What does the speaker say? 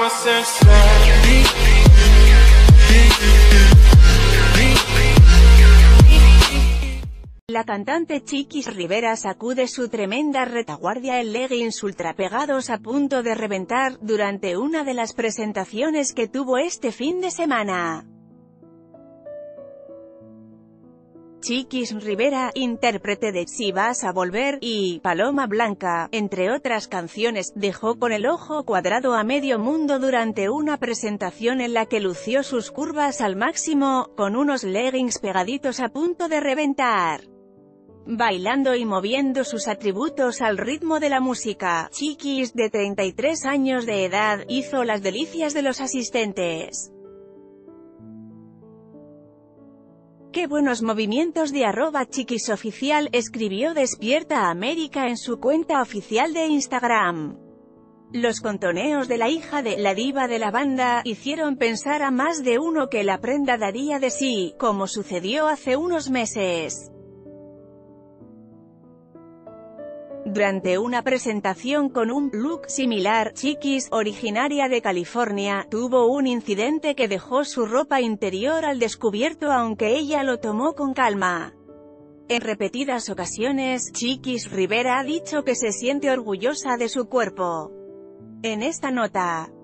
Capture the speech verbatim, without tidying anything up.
La cantante Chiquis Rivera sacude su tremenda retaguardia en leggings ultra pegados a punto de reventar, durante una de las presentaciones que tuvo este fin de semana. Chiquis Rivera, intérprete de Si vas a volver y Paloma Blanca, entre otras canciones, dejó con el ojo cuadrado a medio mundo durante una presentación en la que lució sus curvas al máximo, con unos leggings pegaditos a punto de reventar. Bailando y moviendo sus atributos al ritmo de la música, Chiquis, de treinta y tres años de edad, hizo las delicias de los asistentes. ¡Qué buenos movimientos! De arroba chiquisoficial, escribió Despierta América en su cuenta oficial de Instagram. Los contoneos de la hija de la diva de la banda hicieron pensar a más de uno que la prenda daría de sí, como sucedió hace unos meses. Durante una presentación con un look similar, Chiquis, originaria de California, tuvo un incidente que dejó su ropa interior al descubierto, aunque ella lo tomó con calma. En repetidas ocasiones, Chiquis Rivera ha dicho que se siente orgullosa de su cuerpo. En esta nota,